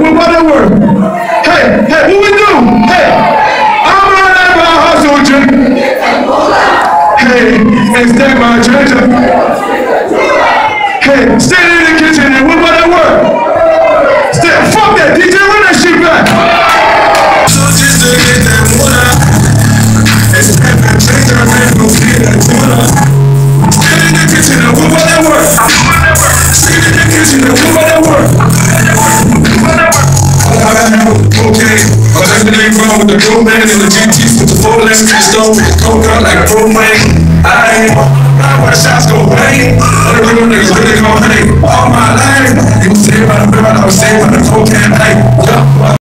what about that word? Hey, what we do? Hey, I'm on that by hustle, Jim. Hey, and stand by treasure. Hey, stand in the kitchen and what about that word? Fuck that, DJ, run that shit back. So just to get that water, it's stand by treasure, man, go get that water. Stand in the kitchen and what about that word? Stand in the kitchen and what about that word? Okay, but that's the name wrong with the grown man and the GTs with the 4 lanes to the stove, coke out like a pro man. I ain't where the shots go bang. All the real niggas really gon' hang. All my life, you was saved by the blood, I was saved by the cocaine.